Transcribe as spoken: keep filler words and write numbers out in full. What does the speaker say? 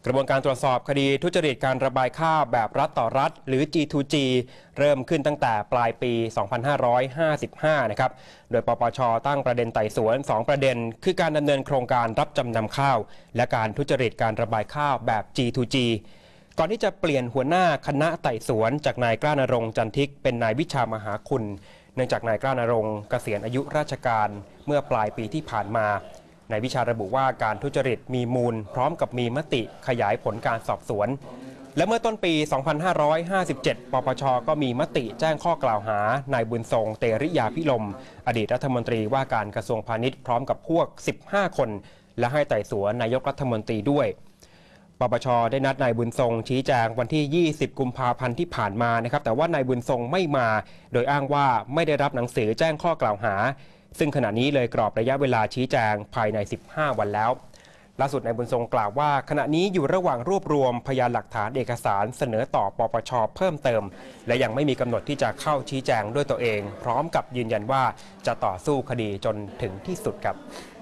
กระบวนการตรวจสอบคดีทุจริตการระบายข้าวแบบรัฐต่อรัฐหรือ จี ทู จี เริ่มขึ้นตั้งแต่ปลายปี สองพันห้าร้อยห้าสิบห้า นะครับ โดยปปช.ตั้งประเด็นไต่สวน สอง ประเด็น คือการดำเนินโครงการรับจำนำข้าวและการทุจริตการระบายข้าวแบบ จี ทู จี ก่อนที่จะเปลี่ยนหัวหน้าคณะไต่สวนจากนายกล้านรงค์จันทิกเป็นนายวิชามหาคุณเนื่องจากนายกล้านรงค์เกษียณอายุราชการเมื่อปลายปีที่ผ่านมานายวิชาระบุว่าการทุจริตมีมูลพร้อมกับมีมติขยายผลการสอบสวนและเมื่อต้นปี สองพันห้าร้อยห้าสิบเจ็ด ปปช.ก็มีมติแจ้งข้อกล่าวหานายบุญทรงเตริยาภิรมย์อดีตรัฐมนตรีว่าการกระทรวงพาณิชย์พร้อมกับพวก สิบห้า คนและให้ไต่สวนนายกรัฐมนตรีด้วยปปช.ได้นัดนายบุญทรงชี้แจงวันที่ ยี่สิบ กุมภาพันธ์ที่ผ่านมานะครับแต่ว่านายบุญทรงไม่มาโดยอ้างว่าไม่ได้รับหนังสือแจ้งข้อกล่าวหาซึ่งขณะนี้เลยกรอบระยะเวลาชี้แจงภายใน สิบห้า วันแล้วล่าสุดนายบุญทรงกล่าวว่าขณะนี้อยู่ระหว่างรวบรวมพยานหลักฐานเอกสารเสนอต่อปปช.เพิ่มเติมและยังไม่มีกำหนดที่จะเข้าชี้แจงด้วยตัวเองพร้อมกับยืนยันว่าจะต่อสู้คดีจนถึงที่สุดครับ